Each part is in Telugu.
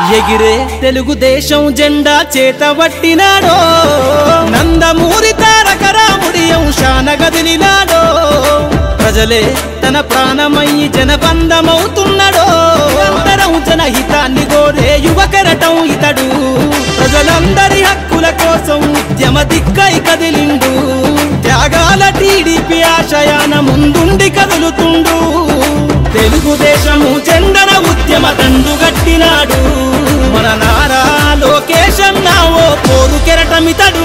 ఎగిరే తెలుగుదేశం జెండా చేతబట్టినాడో నందమూరి తారక రాముడి అంశాన గదిలినాడో ప్రజలే తన ప్రాణమయ్యి జనబంధమవుతున్నాడో అందరం జనహితాన్ని కోరే యువకరటం ఇతడు ప్రజలందరి హక్కుల కోసం ఉద్యమ దిక్కై కదిలిండు త్యాగాల టీడీపీ ఆశయాన ముందుండి కదులుతుండు తెలుగుదేశము జెండన ఉద్యమ దండు గట్టినాడు మన నారా లోకేష్ అన్న ఓ పోరు కెరటమితడు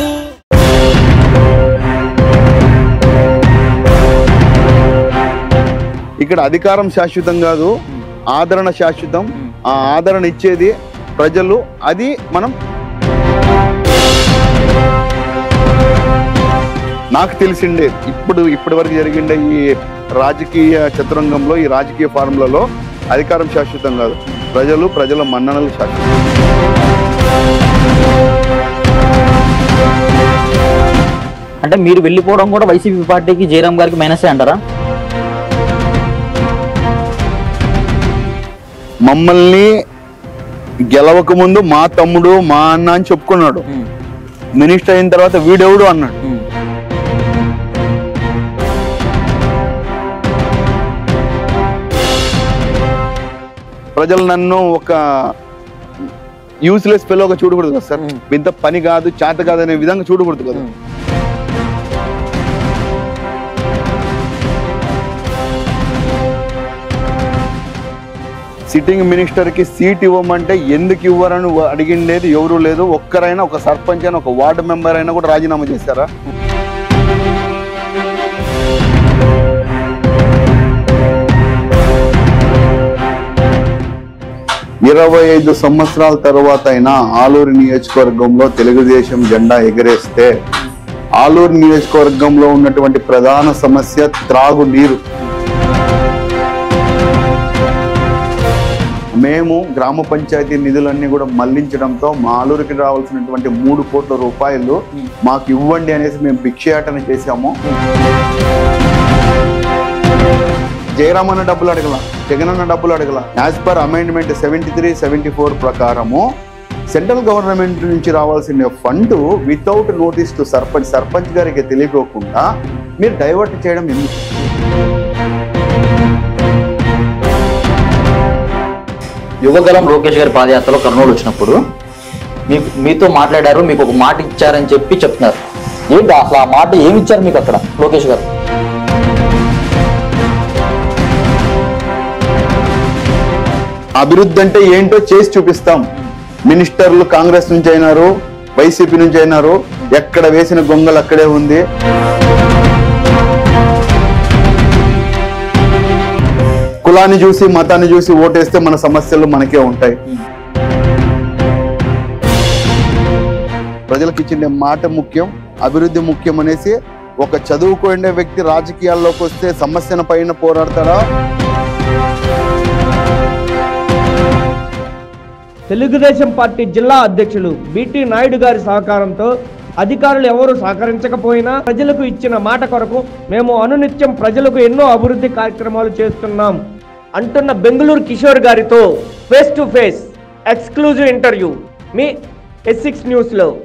ఇక్కడ అధికారం శాశ్వతం కాదు, ఆదరణ శాశ్వతం. ఆ ఆదరణ ఇచ్చేది ప్రజలు. అది మనం నాకు తెలిసిండే ఇప్పటి వరకు జరిగిండే ఈ రాజకీయ చతురంగంలో, ఈ రాజకీయ ఫార్ములలో అధికారం శాశ్వతం కాదు, ప్రజల మన్ననలు శాశ్వతం. అంటే మీరు వెళ్ళిపోవడం కూడా వైసీపీ పార్టీకి జయరాం గారికి మైనసే అంటారా? మమ్మల్ని గెలవక ముందు మా తమ్ముడు మా అన్న అని చెప్పుకున్నాడు. మినిస్టర్ అయిన తర్వాత వీడెవడు అన్నాడు. ప్రజలు నన్ను ఒక యూస్లెస్ ఫెలోగా చూడకూడదు కదా సార్, ఇంత పని కాదు చేత కాదు అనే విధంగా చూడకూడదు కదా. సిట్టింగ్ మినిస్టర్ కి సీట్ ఇవ్వమంటే ఎందుకు ఇవ్వరని అడిగిండేది ఎవరు లేదు. ఒక్కరైనా, ఒక సర్పంచ్ అయినా, ఒక వార్డు మెంబర్ అయినా కూడా రాజీనామా చేశారా? ఇరవై 25 సంవత్సరాల తర్వాత అయినా ఆలూరు నియోజకవర్గంలో తెలుగుదేశం జెండా ఎగరేస్తే ఆలూరు నియోజకవర్గంలో ఉన్నటువంటి ప్రధాన సమస్య త్రాగునీరు. మేము గ్రామ పంచాయతీ నిధులన్నీ కూడా మళ్లించడంతో మా ఆలూరుకి రావాల్సినటువంటి 3 కోట్ల రూపాయలు మాకు ఇవ్వండి అనేసి మేము భిక్షయాటన చేశాము. జయరామ్ అన్న డబ్బులు అడగల, జగన్ అన్న డబ్బులు అడగల. యాజ్ పర్ అమెండ్మెంట్ 73, 74 ప్రకారము సెంట్రల్ గవర్నమెంట్ నుంచి రావాల్సిన fund without notice to sarpanch గారికి తెలియకోకుండా మీరు డైవర్ట్ చేయడం ఎందుకు? యువగలం లోకేష్ గారి పాదయాత్రలో కర్నూలు వచ్చినప్పుడు మీతో మాట్లాడారు, మీకు ఒక మాట ఇచ్చారని చెప్తున్నారు. ఏంటి అసలు ఆ మాట ఏమి ఇచ్చారు మీకు అక్కడ లోకేష్ గారు? అభివృద్ధి అంటే ఏంటో చేసి చూపిస్తాం. మినిస్టర్లు కాంగ్రెస్ నుంచి అయినారు, వైసీపీ నుంచి అయినారు, ఎక్కడ వేసిన గొంగలు అక్కడే ఉంది. కులాన్ని చూసి మతాన్ని చూసి ఓటేస్తే మన సమస్యలు మనకే ఉంటాయి. ప్రజలకు ఇచ్చిన మాట ముఖ్యం, అభివృద్ధి ముఖ్యం అనేసి ఒక చదువుకునే వ్యక్తి రాజకీయాల్లోకి వస్తే సమస్యల పైన పోరాడతారా? తెలుగుదేశం పార్టీ జిల్లా అధ్యక్షులు బిటి నాయుడు గారి సహకారంతో అధికారులు ఎవరు సహకరించకపోయినా ప్రజలకు ఇచ్చిన మాట కొరకు మేము అనునిత్యం ప్రజలకు ఎన్నో అభివృద్ధి కార్యక్రమాలు చేస్తున్నాం అంటున్న బెంగళూరు కిషోర్ గారితో face to face exclusive interview మీ S6 న్యూస్లో.